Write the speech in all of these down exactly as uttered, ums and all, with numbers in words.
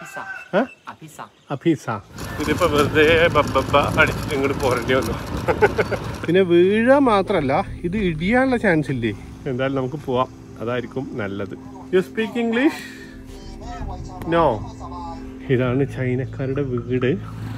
അഫീസ ഇതിപ്പോ വെറുതെ ബബ്ബ അടിച്ചിട്ട് ഇങ്ങോട്ട് പോരേണ്ടി വന്നു. പിന്നെ വീഴാൻ മാത്രല്ല ഇത് ഇടിയാനുള്ള ചാൻസ് ഇല്ലേ. എന്തായാലും നമുക്ക് പോവാം, അതായിരിക്കും നല്ലത്. You speak English? നോ. ഇതാണ് ചൈനക്കാരുടെ വീട്.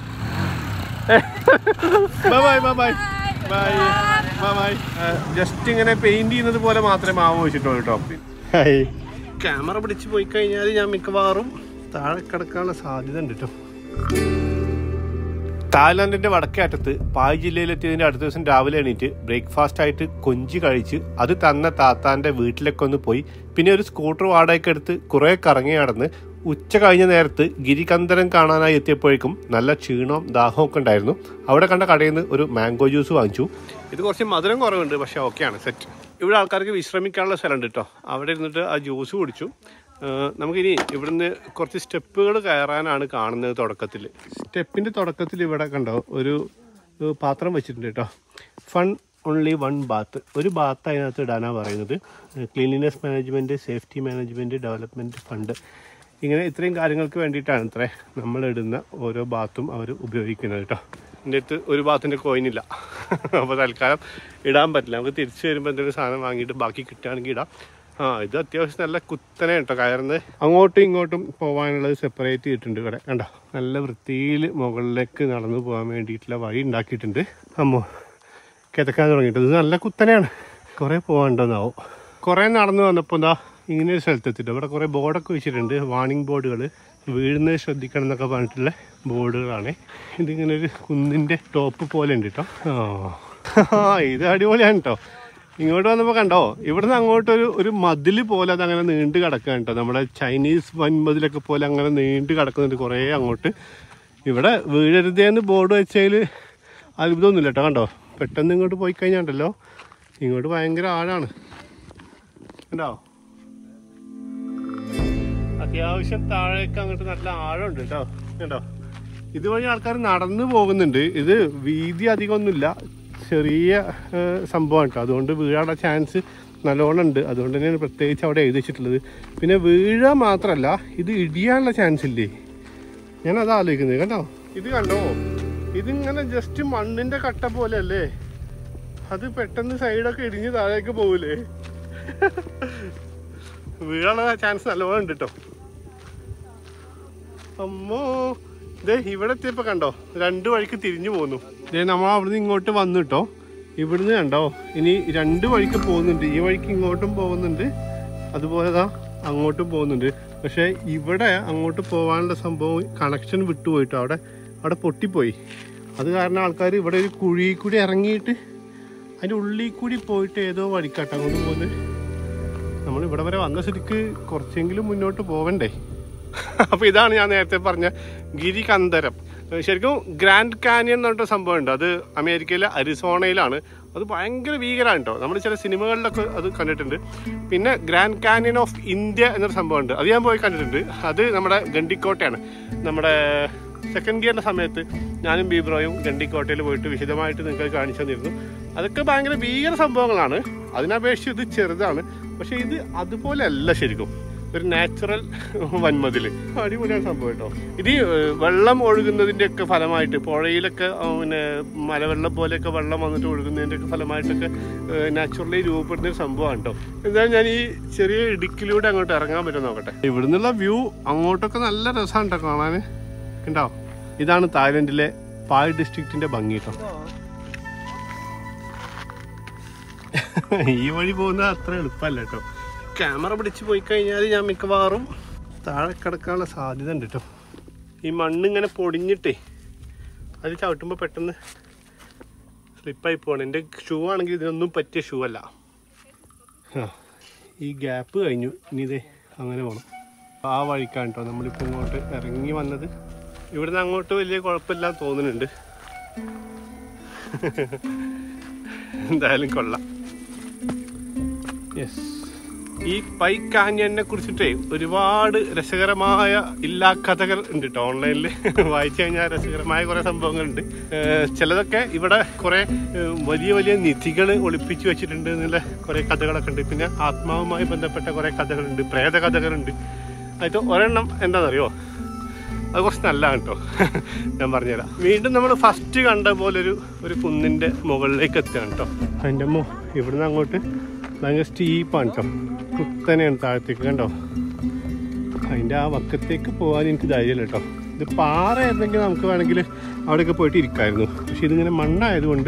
Bye bye bye bye bye. Just ഇങ്ങനെ പെയിന്റ് ചെയ്യുന്നത് പോലെ മാത്രമേ മാവ് വെച്ചിട്ടുള്ളൂ കേട്ടോ. ഹായ്. ക്യാമറ പിടിച്ച് പോയി കഴിഞ്ഞാൽ ഞാൻ മിക്കവാറും താഴെ കിടക്കാനുള്ള സാധ്യത ഉണ്ട് കേട്ടോ. തായ്ലാൻഡിന്റെ വടക്കേ അറ്റത്ത് പായ് ജില്ലയിലെത്തിയതിന്റെ അടുത്ത ദിവസം രാവിലെ എണീറ്റ് ബ്രേക്ക്ഫാസ്റ്റ് ആയിട്ട് കൊഞ്ചി കഴിച്ച് അത് തന്ന താത്താന്റെ വീട്ടിലേക്ക് ഒന്ന് പോയി. പിന്നെ ഒരു സ്കൂട്ടർ വാടകയ്ക്ക് എടുത്ത് കുറെ കറങ്ങി നടന്ന് ഉച്ച കഴിഞ്ഞ നേരത്ത് ഗിരികന്ധരം കാണാനായി എത്തിയപ്പോഴേക്കും നല്ല ക്ഷീണവും ദാഹവും ഒക്കെ ഉണ്ടായിരുന്നു. അവിടെ കണ്ട കടയിൽ നിന്ന് ഒരു മാംഗോ ജ്യൂസ് വാങ്ങിച്ചു. ഇത് കുറച്ച് മധുരം കുറവുണ്ട്, പക്ഷെ ഓക്കെയാണ്, സെറ്റ്. ഇവിടെ ആൾക്കാർക്ക് വിശ്രമിക്കാനുള്ള സ്ഥലമുണ്ട് കേട്ടോ. അവിടെ ഇരുന്നിട്ട് ആ ജ്യൂസ് കുടിച്ചു. നമുക്കിനി ഇവിടുന്ന് കുറച്ച് സ്റ്റെപ്പുകൾ കയറാനാണ് കാണുന്നത്. തുടക്കത്തിൽ സ്റ്റെപ്പിൻ്റെ തുടക്കത്തിൽ ഇവിടെ കണ്ടോ ഒരു പാത്രം വെച്ചിട്ടുണ്ട് കേട്ടോ. Fun only one bath. ഒരു ബാത്ത് അതിനകത്ത് ഇടാനാണ് പറയുന്നത്. Cleanliness management, safety management, development fund, ഇങ്ങനെ ഇത്രയും കാര്യങ്ങൾക്ക് വേണ്ടിയിട്ടാണ് ഇത്രേ നമ്മളിടുന്ന ഓരോ ബാത്തും അവർ ഉപയോഗിക്കുന്നത് കേട്ടോ. എൻ്റെ അടുത്ത് ഒരു ബാത്തിൻ്റെ കോയിനില്ല, അപ്പോൾ തൽക്കാലം ഇടാൻ പറ്റില്ല. നമുക്ക് തിരിച്ച് വരുമ്പോൾ എന്തെങ്കിലും സാധനം വാങ്ങിയിട്ട് ബാക്കി കിട്ടുകയാണെങ്കിൽ ഇടാം. ആ ഇത് അത്യാവശ്യം നല്ല കുത്തനെ കേട്ടോ കയറുന്നത്. അങ്ങോട്ടും ഇങ്ങോട്ടും പോകാനുള്ളത് സെപ്പറേറ്റ് ചെയ്തിട്ടുണ്ട് ഇവിടെ കണ്ടോ. നല്ല വൃത്തിയിൽ മുകളിലേക്ക് നടന്നു പോകാൻ വേണ്ടിയിട്ടുള്ള വഴി ഉണ്ടാക്കിയിട്ടുണ്ട്. അമ്മോ കിതക്കാൻ തുടങ്ങിയിട്ട്. ഇത് നല്ല കുത്തനെയാണ്, കുറേ പോകാനുണ്ടെന്നാവും. കുറേ നടന്നു വന്നപ്പോൾ എന്താ ഇങ്ങനെ ഒരു സ്ഥലത്തെത്തിയിട്ട് ഇവിടെ കുറേ ബോർഡൊക്കെ വെച്ചിട്ടുണ്ട്. വാർണിംഗ് ബോർഡുകൾ, വീഴുന്നത് ശ്രദ്ധിക്കണം എന്നൊക്കെ പറഞ്ഞിട്ടുള്ള ബോർഡുകളാണ്. ഇതിങ്ങനെ ഒരു കുന്നിൻ്റെ ടോപ്പ് പോലെ ഉണ്ട് കേട്ടോ. ആ ഇത് അടിപൊളിയാണ് കേട്ടോ. ഇങ്ങോട്ട് വന്നപ്പോൾ കണ്ടോ ഇവിടുന്ന് അങ്ങോട്ടൊരു ഒരു മതിൽ പോലെ അതങ്ങനെ നീണ്ട് കിടക്കാൻ കേട്ടോ. നമ്മുടെ ചൈനീസ് വൻമതിലൊക്കെ പോലെ അങ്ങനെ നീണ്ട് കിടക്കുന്നുണ്ട് കുറേ അങ്ങോട്ട്. ഇവിടെ വീഴരുതേന്ന് ബോർഡ് വെച്ചതിൽ അത്ഭുതമൊന്നുമില്ല കേട്ടോ. കണ്ടോ പെട്ടെന്ന് ഇങ്ങോട്ട് പോയി കഴിഞ്ഞാണ്ടല്ലോ ഇങ്ങോട്ട് ഭയങ്കര ആഴാണ് കണ്ടോ. അത്യാവശ്യം താഴേക്ക് അങ്ങോട്ട് നല്ല ആഴമുണ്ട് കേട്ടോ. കേട്ടോ ഇതുവഴി ആൾക്കാർ നടന്നു പോകുന്നുണ്ട്. ഇത് വീതി അധികമൊന്നുമില്ല, ചെറിയ സംഭവമാണ് കേട്ടോ. അതുകൊണ്ട് വീഴാനുള്ള ചാൻസ് നല്ലോണം ഉണ്ട്. അതുകൊണ്ട് തന്നെയാണ് പ്രത്യേകിച്ച് അവിടെ എഴുതി വെച്ചിട്ടുള്ളത്. പിന്നെ വീഴാൻ മാത്രമല്ല ഇത് ഇടിയാനുള്ള ചാൻസ് ഇല്ലേ, ഞാനത് ആലോചിക്കുന്നത്. കണ്ടോ ഇത് കണ്ടോ, ഇതിങ്ങനെ ജസ്റ്റ് മണ്ണിൻ്റെ കട്ട പോലെ അല്ലേ, അത് പെട്ടെന്ന് സൈഡൊക്കെ ഇടിഞ്ഞ് താഴേക്ക് പോവില്ലേ. വീഴാനുള്ള ചാൻസ് നല്ലോണം ഉണ്ട് കേട്ടോ. അമ്മോ ഇതേ ഇവിടെ എത്തിയപ്പോൾ കണ്ടോ രണ്ട് വഴിക്ക് തിരിഞ്ഞു പോന്നു. ഇതേ നമ്മൾ അവിടുന്ന് ഇങ്ങോട്ട് വന്നു കേട്ടോ. ഇവിടുന്ന് കണ്ടോ ഇനി രണ്ട് വഴിക്ക് പോകുന്നുണ്ട്. ഈ വഴിക്ക് ഇങ്ങോട്ടും പോകുന്നുണ്ട്, അതുപോലെ ദാ അങ്ങോട്ടും പോകുന്നുണ്ട്. പക്ഷേ ഇവിടെ അങ്ങോട്ട് പോകാനുള്ള സംഭവം കണക്ഷൻ വിട്ടുപോയിട്ടോ. അവിടെ അവിടെ പൊട്ടിപ്പോയി. അത് കാരണം ആൾക്കാർ ഇവിടെ ഒരു കുഴി കൂടി ഇറങ്ങിയിട്ട് അതിൻ്റെ ഉള്ളിൽ കൂടി പോയിട്ട് ഏതോ വഴിക്കാട്ടോ അങ്ങോട്ട് പോകുന്നത്. നമ്മൾ ഇവിടെ വരെ വന്ന സ്ഥിതിക്ക് കുറച്ചെങ്കിലും മുന്നോട്ട് പോവണ്ടേ. അപ്പോൾ ഇതാണ് ഞാൻ നേരത്തെ പറഞ്ഞ ഗിരികന്ധരം. ശരിക്കും ഗ്രാൻഡ് കാനിയൻ എന്ന് പറഞ്ഞിട്ട് സംഭവമുണ്ട്. അത് അമേരിക്കയിലെ അരിസോണയിലാണ്. അത് ഭയങ്കര ഭീകരമാണ് കേട്ടോ. നമ്മൾ ചില സിനിമകളിലൊക്കെ അത് കണ്ടിട്ടുണ്ട്. പിന്നെ ഗ്രാൻഡ് കാനിയൻ ഓഫ് ഇന്ത്യ എന്നൊരു സംഭവമുണ്ട്, അത് ഞാൻ പോയി കണ്ടിട്ടുണ്ട്. അത് നമ്മുടെ ഗണ്ടിക്കോട്ടയാണ്. നമ്മുടെ സെക്കൻഡ് ഗിയറിൻ്റെ സമയത്ത് ഞാനും ബീബ്രോയും ഗണ്ടിക്കോട്ടയിൽ പോയിട്ട് വിശദമായിട്ട് നിങ്ങൾക്ക് കാണിച്ചു തന്നിരുന്നു. അതൊക്കെ ഭയങ്കര ഭീകര സംഭവങ്ങളാണ്. അതിനപേക്ഷിച്ച് ഇത് ചെറുതാണ്. പക്ഷേ ഇത് അതുപോലെ അല്ല, ശരിക്കും ഒരു നാച്ചുറൽ വൻമതിൽ. അടിപൊളിയാണ് സംഭവം കേട്ടോ. ഇത് വെള്ളം ഒഴുകുന്നതിൻ്റെ ഒക്കെ ഫലമായിട്ട് പുഴയിലൊക്കെ പിന്നെ മലവെള്ളം പോലെയൊക്കെ വെള്ളം വന്നിട്ട് ഒഴുകുന്നതിൻ്റെ ഒക്കെ ഫലമായിട്ടൊക്കെ നാച്ചുറലി രൂപപ്പെടുന്ന ഒരു സംഭവമാണ് കേട്ടോ. എന്തായാലും ഞാൻ ഈ ചെറിയ ഇടുക്കിലൂടെ അങ്ങോട്ട് ഇറങ്ങാൻ പറ്റും നോക്കട്ടെ. ഇവിടെ നിന്നുള്ള വ്യൂ അങ്ങോട്ടൊക്കെ നല്ല രസമാണ് കേട്ടോ കാണാൻ. ഉണ്ടോ ഇതാണ് തായ്ലൻഡിലെ പായ് ഡിസ്ട്രിക്റ്റിന്റെ ഭംഗി കേട്ടോ. ഈ വഴി പോകുന്നത് അത്ര എളുപ്പമല്ല കേട്ടോ. ക്യാമറ പിടിച്ച് പോയി കഴിഞ്ഞാൽ ഞാൻ മിക്കവാറും താഴെ കിടക്കാനുള്ള സാധ്യത ഉണ്ട് കേട്ടോ. ഈ മണ്ണിങ്ങനെ പൊടിഞ്ഞിട്ടേ അത് ചവിട്ടുമ്പോൾ പെട്ടെന്ന് സ്ലിപ്പായി പോകണം. എൻ്റെ ഷൂ ആണെങ്കിൽ ഇതിനൊന്നും പറ്റിയ ഷൂ അല്ല. ആ ഈ ഗ്യാപ്പ് കഴിഞ്ഞു, ഇനി ഇതേ അങ്ങനെ പോകണം. ആ വഴിക്കാണ് കേട്ടോ നമ്മളിപ്പോൾ ഇങ്ങോട്ട് ഇറങ്ങി വന്നത്. ഇവിടുന്ന് അങ്ങോട്ട് വലിയ കുഴപ്പമില്ലാന്ന് തോന്നുന്നുണ്ട്. എന്തായാലും കൊള്ളാം. യെസ്, ഈ പൈ കാന്യനെ കുറിച്ചിട്ടേ ഒരുപാട് രസകരമായ ഇല്ലാ കഥകൾ ഉണ്ട് കേട്ടോ. ഓൺലൈനിൽ വായിച്ചു കഴിഞ്ഞാൽ രസകരമായ കുറേ സംഭവങ്ങളുണ്ട്. ചിലതൊക്കെ ഇവിടെ കുറേ വലിയ വലിയ നിധികൾ ഒളിപ്പിച്ച് വെച്ചിട്ടുണ്ട് എന്നുള്ള കുറേ കഥകളൊക്കെ ഉണ്ട്. പിന്നെ ആത്മാവുമായി ബന്ധപ്പെട്ട കുറേ കഥകളുണ്ട്, പ്രേത കഥകളുണ്ട്. അതിൽ ഒരെണ്ണം എന്താണെന്നറിയോ, അത് കുറച്ച് നല്ലതാണ് കേട്ടോ. ഞാൻ പറഞ്ഞുതരാം. വീണ്ടും നമ്മൾ ഫസ്റ്റ് കണ്ട പോലൊരു ഒരു കുന്നിൻ്റെ മുകളിലേക്ക് എത്തുകയാണ് കേട്ടോ. അതിൻ്റെ മോ ഇവിടുന്ന് അങ്ങോട്ട് ഭയങ്കര സ്റ്റീപ്പാണ് കേട്ടോ. കുത്തനെയാണ് താഴത്തേക്ക് കണ്ടോ. അതിൻ്റെ ആ വക്കത്തേക്ക് പോകാൻ എനിക്ക് ധൈര്യമില്ല കേട്ടോ. ഇത് പാറയായിരുന്നെങ്കിൽ നമുക്ക് വേണമെങ്കിൽ അവിടെയൊക്കെ പോയിട്ട് ഇരിക്കാമായിരുന്നു. പക്ഷെ ഇതിങ്ങനെ മണ്ണായതുകൊണ്ട്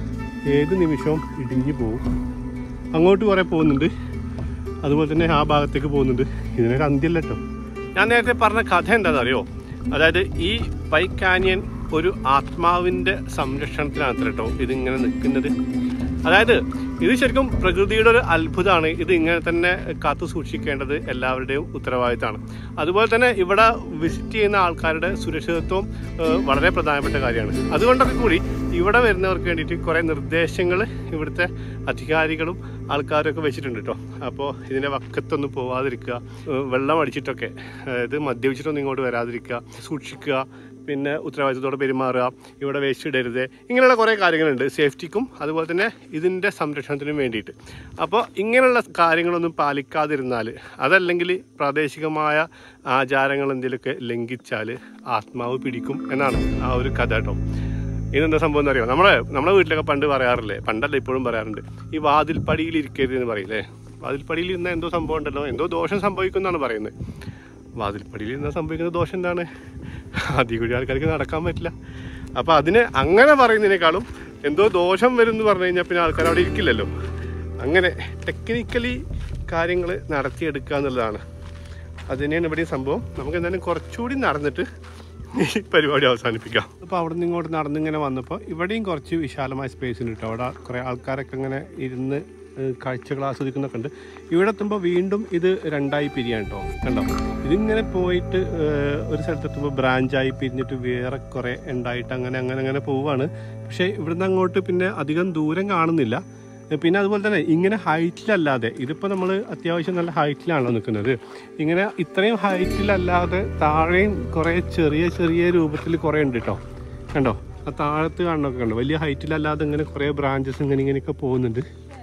ഏത് നിമിഷവും ഇടിഞ്ഞു പോകും. അങ്ങോട്ട് കുറേ പോകുന്നുണ്ട്, അതുപോലെ തന്നെ ആ ഭാഗത്തേക്ക് പോകുന്നുണ്ട്. ഇതിനൊരു അന്ത്യല്ല കേട്ടോ. ഞാൻ നേരത്തെ പറഞ്ഞ കഥ എന്താണെന്നറിയോ? അതായത് ഈ പൈക്ക് കാനിയൻ ഒരു ആത്മാവിൻ്റെ സംരക്ഷണത്തിലാണ് കേട്ടോ ഇതിങ്ങനെ നിൽക്കുന്നത്. അതായത് ഇത് ശരിക്കും പ്രകൃതിയുടെ ഒരു അത്ഭുതമാണ്. ഇത് ഇങ്ങനെ തന്നെ കാത്തു സൂക്ഷിക്കേണ്ടത് എല്ലാവരുടെയും ഉത്തരവാദിത്തമാണ്. അതുപോലെ തന്നെ ഇവിടെ വിസിറ്റ് ചെയ്യുന്ന ആൾക്കാരുടെ സുരക്ഷിതത്വം വളരെ പ്രധാനപ്പെട്ട കാര്യമാണ്. അതുകൊണ്ടൊക്കെ കൂടി ഇവിടെ വരുന്നവർക്ക് വേണ്ടിയിട്ട് കുറേ നിർദ്ദേശങ്ങൾ ഇവിടുത്തെ അധികാരികളും ആൾക്കാരൊക്കെ വെച്ചിട്ടുണ്ട് കേട്ടോ. അപ്പോൾ ഇതിൻ്റെ വക്കത്തൊന്നും പോവാതിരിക്കുക, വെള്ളം അടിച്ചിട്ടൊക്കെ, അതായത് മദ്യപിച്ചിട്ടൊന്നും ഇങ്ങോട്ട് വരാതിരിക്കുക, സൂക്ഷിക്കുക, പിന്നെ ഉത്തരവാദിത്തത്തോടെ പെരുമാറുക, ഇവിടെ വേസ്റ്റ് ഇടരുത്, ഇങ്ങനെയുള്ള കുറേ കാര്യങ്ങളുണ്ട് സേഫ്റ്റിക്കും അതുപോലെ തന്നെ ഇതിൻ്റെ സംരക്ഷണത്തിനും വേണ്ടിയിട്ട്. അപ്പോൾ ഇങ്ങനെയുള്ള കാര്യങ്ങളൊന്നും പാലിക്കാതിരുന്നാൽ, അതല്ലെങ്കിൽ പ്രാദേശികമായ ആചാരങ്ങൾ എന്തെങ്കിലുമൊക്കെ ലംഘിച്ചാൽ ആത്മാവ് പിടിക്കും എന്നാണ് ആ ഒരു കഥ കേട്ടോ. ഇതെന്താ സംഭവം എന്നറിയോ? നമ്മളെ നമ്മുടെ വീട്ടിലൊക്കെ പണ്ട് പറയാറില്ലേ, പണ്ടല്ല ഇപ്പോഴും പറയാറുണ്ട്, ഈ വാതിൽപ്പടിയിൽ ഇരിക്കരുത് എന്ന് പറയില്ലേ. വാതിൽപ്പടിയിൽ ഇരുന്ന എന്തോ സംഭവം ഉണ്ടല്ലോ, എന്തോ ദോഷം സംഭവിക്കും എന്നാണ് പറയുന്നത്. വാതിൽപ്പടിയിൽ ഇരുന്നാൽ സംഭവിക്കുന്ന ദോഷം എന്താണ്? അതിൽ കൂടി ആൾക്കാർക്ക് നടക്കാൻ പറ്റില്ല. അപ്പോൾ അതിന് അങ്ങനെ പറയുന്നതിനേക്കാളും എന്തോ ദോഷം വരും എന്ന് പറഞ്ഞു കഴിഞ്ഞാൽ പിന്നെ ആൾക്കാർ അവിടെ ഇരിക്കില്ലല്ലോ. അങ്ങനെ ടെക്നിക്കലി കാര്യങ്ങൾ നടത്തിയെടുക്കുക എന്നുള്ളതാണ്. അത് തന്നെയാണ് ഇവിടെയും സംഭവം. നമുക്ക് എന്തായാലും കുറച്ചുകൂടി നടന്നിട്ട് ഈ പരിപാടി അവസാനിപ്പിക്കാം. അപ്പോൾ അവിടെ നിന്ന് ഇങ്ങോട്ട് നടന്നിങ്ങനെ വന്നപ്പോൾ ഇവിടെയും കുറച്ച് വിശാലമായ സ്പേസ് ഉണ്ട് കേട്ടോ. അവിടെ കുറേ ആൾക്കാരൊക്കെ ഇങ്ങനെ ഇരുന്ന് കാഴ്ചകൾ ആസ്വദിക്കുന്നൊക്കെ ഉണ്ട്. ഇവിടെ എത്തുമ്പോൾ വീണ്ടും ഇത് രണ്ടായി പിരിയാണ് കേട്ടോ. കണ്ടോ, ഇതിങ്ങനെ പോയിട്ട് ഒരു സ്ഥലത്തെത്തുമ്പോൾ ബ്രാഞ്ചായി പിരിഞ്ഞിട്ട് വേറെ കുറേ ഉണ്ടായിട്ട് അങ്ങനെ അങ്ങനെ അങ്ങനെ പോവുകയാണ്. പക്ഷേ ഇവിടുന്ന് അങ്ങോട്ട് പിന്നെ അധികം ദൂരം കാണുന്നില്ല. പിന്നെ അതുപോലെ തന്നെ ഇങ്ങനെ ഹൈറ്റിലല്ലാതെ, ഇതിപ്പോൾ നമ്മൾ അത്യാവശ്യം നല്ല ഹൈറ്റിലാണല്ലോ നിൽക്കുന്നത്, ഇങ്ങനെ ഇത്രയും ഹൈറ്റിലല്ലാതെ താഴെയും കുറേ ചെറിയ ചെറിയ രൂപത്തിൽ കുറേ ഉണ്ട് കേട്ടോ. കണ്ടോ, ആ താഴത്ത് കാണുന്നൊക്കെ കണ്ടോ, വലിയ ഹൈറ്റിലല്ലാതെ ഇങ്ങനെ കുറേ ബ്രാഞ്ചസ് ഇങ്ങനെ ഇങ്ങനെയൊക്കെ പോകുന്നുണ്ട്.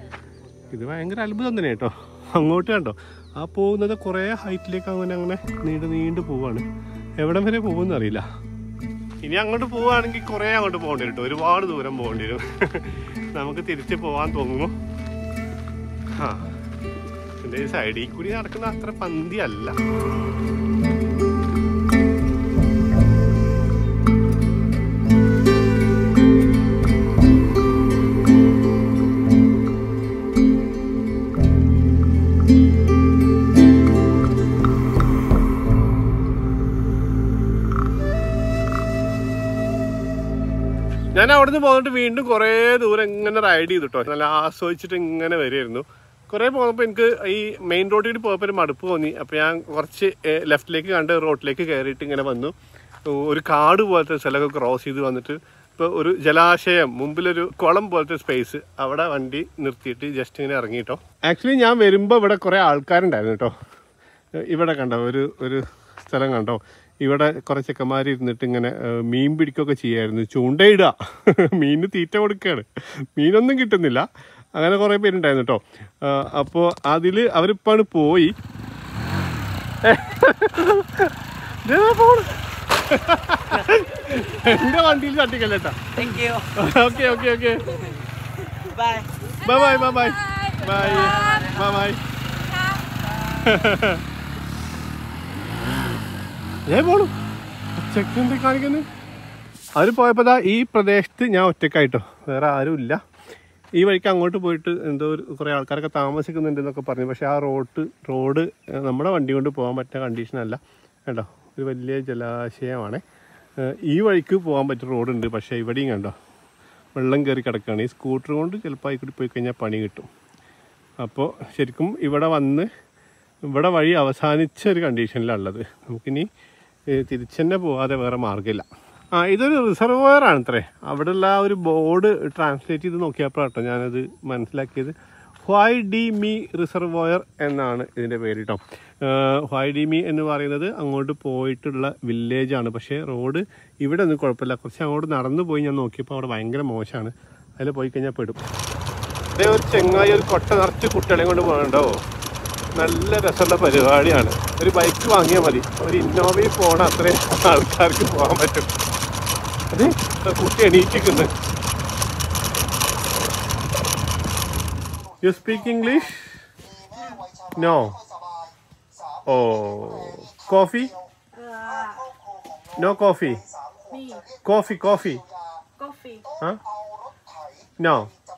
ഇത് ഭയങ്കര അത്ഭുതം തന്നെ കേട്ടോ. അങ്ങോട്ട് കണ്ടോ, ആ പോകുന്നത് കുറേ ഹൈറ്റിലേക്ക് അങ്ങനെ അങ്ങനെ നീണ്ട് നീണ്ട് പോവാണ്. എവിടം വരെ പോകുമെന്ന് അറിയില്ല. ഇനി അങ്ങോട്ട് പോവുകയാണെങ്കിൽ കുറേ അങ്ങോട്ട് പോകേണ്ടി വരും കേട്ടോ. ഒരുപാട് ദൂരം പോകേണ്ടി വരും. നമുക്ക് തിരിച്ച് പോകാൻ തോന്നുന്നു. ആ എൻ്റെ ഈ സൈഡിൽ കൂടി നടക്കുന്ന അത്ര പന്തി അല്ല. ഞാൻ അവിടുന്ന് പോന്നിട്ട് വീണ്ടും കുറേ ദൂരം ഇങ്ങനെ റൈഡ് ചെയ്തിട്ടോ, നല്ല ആസ്വദിച്ചിട്ട് ഇങ്ങനെ വരുമായിരുന്നു. കുറേ പോകുമ്പോൾ എനിക്ക് ഈ മെയിൻ റോഡിൽ പോയപ്പോൾ ഒരു മടുപ്പ് തോന്നി. അപ്പോൾ ഞാൻ കുറച്ച് ലെഫ്റ്റിലേക്ക് കണ്ട് റോഡിലേക്ക് കയറിയിട്ട് ഇങ്ങനെ വന്നു. ഒരു കാട് പോലത്തെ സ്ഥലമൊക്കെ ക്രോസ് ചെയ്ത് വന്നിട്ട് ഇപ്പോൾ ഒരു ജലാശയം, മുമ്പിലൊരു കുളം പോലത്തെ സ്പേസ്, അവിടെ വണ്ടി നിർത്തിയിട്ട് ജസ്റ്റ് ഇങ്ങനെ ഇറങ്ങിയിട്ടോ. ആക്ച്വലി ഞാൻ വരുമ്പോൾ ഇവിടെ കുറേ ആൾക്കാരുണ്ടായിരുന്നു കേട്ടോ. ഇവിടെ കണ്ടോ ഒരു ഒരു സ്ഥലം കണ്ടോ, ഇവിടെ കുറേ ചെക്കന്മാർ ഇരുന്നിട്ട് ഇങ്ങനെ മീൻ പിടിക്കുകയൊക്കെ ചെയ്യായിരുന്നു. ചൂണ്ടയിടുക, മീനിന് തീറ്റ കൊടുക്കുകയാണ്. മീനൊന്നും കിട്ടുന്നില്ല. അങ്ങനെ കുറേ പേരുണ്ടായിരുന്നു കേട്ടോ. അപ്പോൾ അതിൽ അവരിപ്പാണ് പോയി. എൻ്റെ വണ്ടിയിൽ തട്ടിക്കല്ലേ കേട്ടോ. Okay okay okay bye bye bye bye bye bye bye. ഏ പോണു ചെക്കെന്ത് കാണിക്കുന്നത്. അവർ പോയപ്പോൾ ദാ ഈ പ്രദേശത്ത് ഞാൻ ഒറ്റക്കായിട്ടോ, വേറെ ആരും ഇല്ല. ഈ വഴിക്ക് അങ്ങോട്ട് പോയിട്ട് എന്തോ ഒരു കുറേ ആൾക്കാരൊക്കെ താമസിക്കുന്നുണ്ടെന്നൊക്കെ പറഞ്ഞു. പക്ഷേ ആ റോഡ് റോഡ് നമ്മുടെ വണ്ടി കൊണ്ട് പോകാൻ പറ്റുന്ന കണ്ടീഷനല്ല കേട്ടോ. ഒരു വലിയ ജലാശയമാണ്. ഈ വഴിക്ക് പോകാൻ പറ്റിയ റോഡുണ്ട്, പക്ഷേ ഇവിടെയും കണ്ടോ വെള്ളം കയറി കിടക്കുകയാണ്. ഈ സ്കൂട്ടർ കൊണ്ട് ചിലപ്പോൾ അതിൽ പോയി കഴിഞ്ഞാൽ പണി കിട്ടും. അപ്പോൾ ശരിക്കും ഇവിടെ വന്ന് ഇവിടെ വഴി അവസാനിച്ച ഒരു കണ്ടീഷനിലുള്ളത്. നമുക്കിനി തിരിച്ചു തന്നെ പോകാതെ വേറെ മാർഗ്ഗമില്ല. ആ ഇതൊരു റിസർവോയർ ആണ് അത്രേ. അവിടെയുള്ള ആ ഒരു ബോർഡ് ട്രാൻസ്ലേറ്റ് ചെയ്ത് നോക്കിയപ്പോഴാട്ടോ ഞാനത് മനസ്സിലാക്കിയത്. ഹ്വായ് ഡി മീ റിസർവോയർ എന്നാണ് ഇതിൻ്റെ പേര് കേട്ടോ. ഹ്വായ് ഡി മീ എന്ന് പറയുന്നത് അങ്ങോട്ട് പോയിട്ടുള്ള വില്ലേജാണ്. പക്ഷേ റോഡ് ഇവിടെ ഒന്നും കുഴപ്പമില്ല. കുറച്ച് അങ്ങോട്ട് നടന്നു പോയി ഞാൻ നോക്കിയപ്പോൾ അവിടെ ഭയങ്കര മോശമാണ്. അതിൽ പോയി കഴിഞ്ഞാൽ പെടും. അതേ ഒരു ചെങ്ങായി ഒരു കൊട്ട നിറച്ച് കുട്ടികളെയും കൊണ്ട് പോകണ്ടോ. നല്ല രസമുള്ള പരിപാടിയാണ്. ഒരു ബൈക്ക് വാങ്ങിയാൽ മതി, ഒരു ഇന്നോവയിൽ പോണ അത്രയും ആൾക്കാർക്ക് പോകാൻ പറ്റും. അത് കുട്ടി എണീറ്റിക്കുന്നു. You speak English? നോ. ഓ, coffee? No coffee. Coffee coffee no.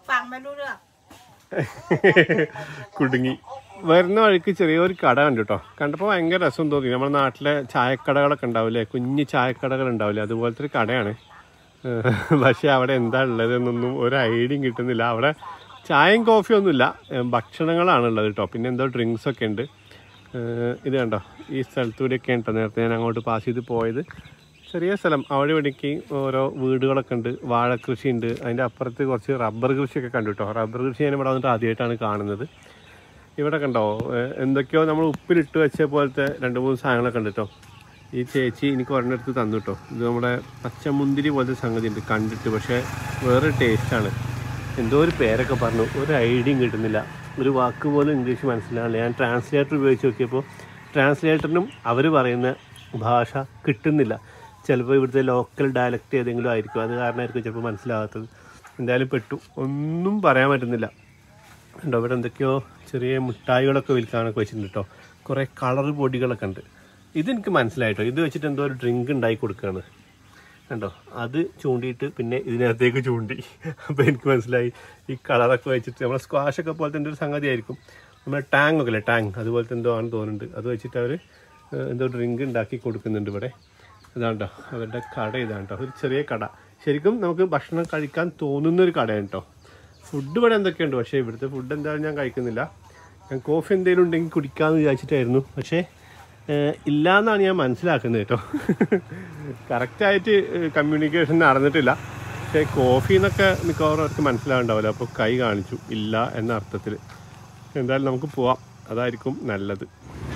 കുടുങ്ങി. വരുന്ന വഴിക്ക് ചെറിയൊരു കട കണ്ടു കേട്ടോ. കണ്ടപ്പോൾ ഭയങ്കര രസം തോന്നി. നമ്മുടെ നാട്ടിലെ ചായക്കടകളൊക്കെ ഉണ്ടാവില്ലേ, കുഞ്ഞ് ചായക്കടകൾ ഉണ്ടാവില്ലേ, അതുപോലത്തെ ഒരു കടയാണ്. പക്ഷെ അവിടെ എന്താ ഉള്ളതെന്നൊന്നും ഒരു ഐഡിയയും കിട്ടുന്നില്ല. അവിടെ ചായയും കോഫിയും ഒന്നുമില്ല, ഭക്ഷണങ്ങളാണ് ഉള്ളത് കേട്ടോ. പിന്നെ എന്തോ ഡ്രിങ്ക്സ് ഒക്കെ ഉണ്ട്. ഇത് കണ്ടോ, ഈ സ്ഥലത്തൂടെയൊക്കെയാണ് കേട്ടോ നേരത്തെ ഞാൻ അങ്ങോട്ട് പാസ് ചെയ്ത് പോയത്. ചെറിയ സ്ഥലം, അവിടെ ഇവിടേക്ക് ഓരോ വീടുകളൊക്കെ ഉണ്ട്, വാഴക്കൃഷി ഉണ്ട്. അതിൻ്റെ അപ്പുറത്ത് കുറച്ച് റബ്ബർ കൃഷിയൊക്കെ കണ്ടു കേട്ടോ. റബ്ബർ കൃഷി ഞാൻ ഇവിടെ വന്നിട്ട് ആദ്യമായിട്ടാണ് കാണുന്നത്. ഇവിടെ കണ്ടോ എന്തൊക്കെയോ നമ്മൾ ഉപ്പിലിട്ട് വെച്ച പോലത്തെ രണ്ട് മൂന്ന് സാധനങ്ങളൊക്കെ ഉണ്ട് കേട്ടോ. ഈ ചേച്ചി എനിക്ക് ഒരെണ്ണെടുത്ത് തന്നു കേട്ടോ. ഇത് നമ്മുടെ പച്ചമുന്തിരി പോലത്തെ സംഗതി ഉണ്ട് കണ്ടിട്ട്, പക്ഷേ വേറെ ടേസ്റ്റാണ്. എന്തോ ഒരു പേരൊക്കെ പറഞ്ഞു, ഒരു ഐഡിയയും കിട്ടുന്നില്ല, ഒരു വാക്ക് പോലും ഇംഗ്ലീഷ് മനസ്സിലാവില്ല. ഞാൻ ട്രാൻസ്ലേറ്റർ ഉപയോഗിച്ച് നോക്കിയപ്പോൾ ട്രാൻസ്ലേറ്ററിനും അവർ പറയുന്ന ഭാഷ കിട്ടുന്നില്ല. ചിലപ്പോൾ ഇവിടുത്തെ ലോക്കൽ ഡയലക്റ്റ് ഏതെങ്കിലും ആയിരിക്കും, അത് കാരണമായിരിക്കും ചിലപ്പോൾ മനസ്സിലാകാത്തത്. എന്തായാലും പെട്ടു, ഒന്നും പറയാൻ പറ്റുന്നില്ല. ഉണ്ടോ ഇവിടെ എന്തൊക്കെയോ ചെറിയ മിഠായികളൊക്കെ വിൽക്കാനൊക്കെ വെച്ചിട്ടുണ്ട് കേട്ടോ. കുറേ കളർ പൊടികളൊക്കെ ഉണ്ട്. ഇതെനിക്ക് മനസ്സിലായിട്ടോ, ഇത് വെച്ചിട്ട് എന്തോ ഒരു ഡ്രിങ്ക് ഉണ്ടാക്കി കൊടുക്കുകയാണ് കണ്ടോ. അത് ചൂണ്ടിയിട്ട് പിന്നെ ഇതിനകത്തേക്ക് ചൂണ്ടി. അപ്പോൾ എനിക്ക് മനസ്സിലായി ഈ കളറൊക്കെ വെച്ചിട്ട് നമ്മളെ സ്ക്വാഷൊക്കെ പോലത്തെ എന്തൊരു സംഗതി ആയിരിക്കും. നമ്മുടെ ടാങ് ഒക്കെ അല്ലേ, ടാങ് അതുപോലത്തെ എന്തോ ആണെന്ന് തോന്നുന്നുണ്ട്. അത് വെച്ചിട്ട് അവർ എന്തോ ഡ്രിങ്ക് ഉണ്ടാക്കി കൊടുക്കുന്നുണ്ട് ഇവിടെ. ഇതാണ്ടോ അവരുടെ കട, ഇതാണ് കേട്ടോ, ഒരു ചെറിയ കട. ശരിക്കും നമുക്ക് ഭക്ഷണം കഴിക്കാൻ തോന്നുന്നൊരു കടയാണ് കേട്ടോ. ഫുഡ് ഇവിടെ എന്തൊക്കെയുണ്ട്, പക്ഷേ ഇവിടുത്തെ ഫുഡ് എന്തായാലും ഞാൻ കഴിക്കുന്നില്ല. ഞാൻ കോഫി എന്തെങ്കിലും ഉണ്ടെങ്കിൽ കുടിക്കാമെന്ന് വിചാരിച്ചിട്ടായിരുന്നു, പക്ഷേ ഇല്ല എന്നാണ് ഞാൻ മനസ്സിലാക്കുന്നത് കേട്ടോ. കറക്റ്റായിട്ട് കമ്മ്യൂണിക്കേഷൻ നടന്നിട്ടില്ല. പക്ഷേ കോഫി എന്നൊക്കെ മിക്കവാറും അവർക്ക് മനസ്സിലാവുണ്ടാവില്ല. അപ്പോൾ കൈ കാണിച്ചു ഇല്ല എന്ന അർത്ഥത്തിൽ. എന്തായാലും നമുക്ക് പോവാം, അതായിരിക്കും നല്ലത്.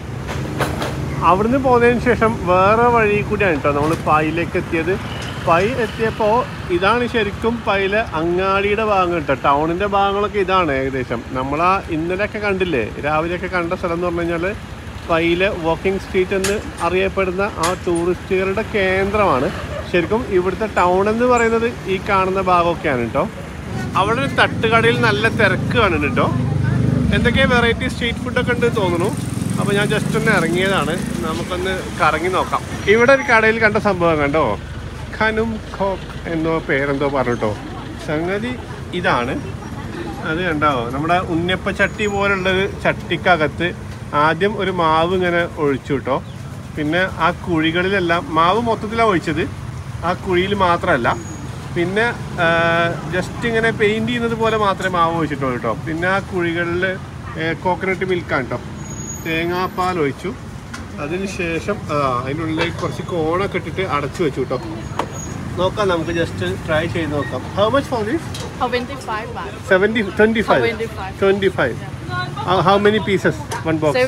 അവിടുന്ന് പോകുന്നതിന് ശേഷം വേറെ വഴി കൂടിയാണ് കേട്ടോ നമ്മൾ പായിലേക്ക് എത്തിയത്. പൈ എത്തിയപ്പോൾ ഇതാണ് ശരിക്കും പൈയിലെ അങ്ങാടിയുടെ ഭാഗം കേട്ടോ. ടൗണിൻ്റെ ഭാഗങ്ങളൊക്കെ ഇതാണ് ഏകദേശം. നമ്മളാ ഇന്നലെയൊക്കെ കണ്ടില്ലേ, രാവിലെയൊക്കെ കണ്ട സ്ഥലം എന്ന് പറഞ്ഞു കഴിഞ്ഞാൽ പൈയിലെ വാക്കിംഗ് സ്ട്രീറ്റ് എന്ന് അറിയപ്പെടുന്ന ആ ടൂറിസ്റ്റുകളുടെ കേന്ദ്രമാണ്. ശരിക്കും ഇവിടുത്തെ ടൗൺ എന്ന് പറയുന്നത് ഈ കാണുന്ന ഭാഗമൊക്കെയാണ് കേട്ടോ. അവിടെ ഒരു തട്ടുകടയിൽ നല്ല തിരക്ക് കാണുന്നുണ്ട് കേട്ടോ. എന്തൊക്കെയോ വെറൈറ്റി സ്ട്രീറ്റ് ഫുഡൊക്കെ ഉണ്ട് തോന്നുന്നു. അപ്പോൾ ഞാൻ ജസ്റ്റ് ഒന്ന് ഇറങ്ങിയതാണ്, നമുക്കൊന്ന് കറങ്ങി നോക്കാം. ഇവിടെ ഒരു കടയിൽ കണ്ട സംഭവം കണ്ടോ, ഖനും ഖോക്ക് എന്നോ പേരെന്തോ പറഞ്ഞിട്ടോ. സംഗതി ഇതാണ്, അത് കണ്ടോ, നമ്മുടെ ഉണ്ണിയപ്പ ചട്ടി പോലുള്ളൊരു ചട്ടിക്കകത്ത് ആദ്യം ഒരു മാവ് ഇങ്ങനെ ഒഴിച്ചു കേട്ടോ. പിന്നെ ആ കുഴികളിലെല്ലാം മാവ് മൊത്തത്തിലാണ് ഒഴിച്ചത്, ആ കുഴിയിൽ മാത്രമല്ല. പിന്നെ ജസ്റ്റ് ഇങ്ങനെ പെയിൻറ്റ് ചെയ്യുന്നത് പോലെ മാത്രമേ മാവ് ഒഴിച്ചിട്ടുള്ളൂ കേട്ടോ. പിന്നെ ആ കുഴികളിൽ കോക്കനട്ട് മിൽക്കാണ് കേട്ടോ, തേങ്ങാപ്പാൽ ഒഴിച്ചു. അതിന് ശേഷം അതിനുള്ളിൽ കുറച്ച് കോണൊക്കെ ഇട്ടിട്ട് അടച്ചു വെച്ചു കേട്ടോ. നോക്കാം, നമുക്ക് ജസ്റ്റ് ട്രൈ ചെയ്ത് നോക്കാം. How much for this? Seventy twenty five twenty five how many pieces? One box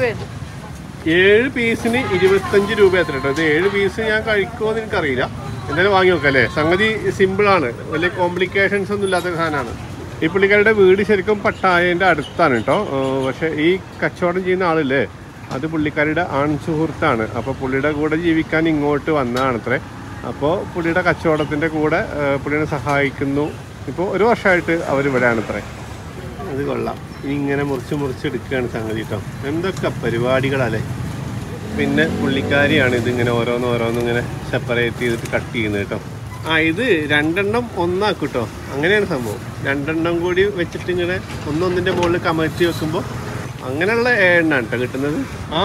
ഏഴ് പീസിന് ഇരുപത്തഞ്ച് രൂപ എത്ര കേട്ടോ. ഇത് ഏഴ് പീസ് ഞാൻ കഴിക്കുമോ എന്ന് എനിക്കറിയില്ല. എന്തായാലും വാങ്ങി നോക്കാം അല്ലേ. സംഗതി സിമ്പിളാണ്, വലിയ കോംപ്ലിക്കേഷൻസ് ഒന്നും ഇല്ലാത്ത സാധനമാണ്. ഈ പുള്ളിക്കാരുടെ വീട് ശരിക്കും പട്ടായൻ്റെ അടുത്താണ് കേട്ടോ. പക്ഷേ ഈ കച്ചവടം ചെയ്യുന്ന ആളില്ലേ, അത് പുള്ളിക്കാരുടെ ആൺ സുഹൃത്താണ്. അപ്പോൾ പുള്ളിയുടെ കൂടെ ജീവിക്കാൻ ഇങ്ങോട്ട് വന്നതാണത്രേ. അപ്പോൾ പുള്ളിയുടെ കച്ചവടത്തിൻ്റെ കൂടെ പുള്ളിനെ സഹായിക്കുന്നു. ഇപ്പോൾ ഒരു വർഷമായിട്ട് അവരിവിടെയാണത്രേ. അത് കൊള്ളാം. ഇനി ഇങ്ങനെ മുറിച്ച് മുറിച്ചെടുക്കുകയാണ് സംഗതി കേട്ടോ. എന്തൊക്കെ പരിപാടികളല്ലേ. പിന്നെ പുള്ളിക്കാരിയാണ് ഇതിങ്ങനെ ഓരോന്ന് ഓരോന്നും ഇങ്ങനെ സെപ്പറേറ്റ് ചെയ്തിട്ട് കട്ട് ചെയ്യുന്നത് കേട്ടോ. ആ ഇത് രണ്ടെണ്ണം ഒന്നാക്കും കേട്ടോ, അങ്ങനെയാണ് സംഭവം. രണ്ടെണ്ണം കൂടി വെച്ചിട്ട് ഇങ്ങനെ ഒന്നൊന്നിൻ്റെ മുകളിൽ കമഴ്ത്തി വെക്കുമ്പോൾ അങ്ങനെയുള്ള എണ്ണ കേട്ടോ കിട്ടുന്നത്. ആ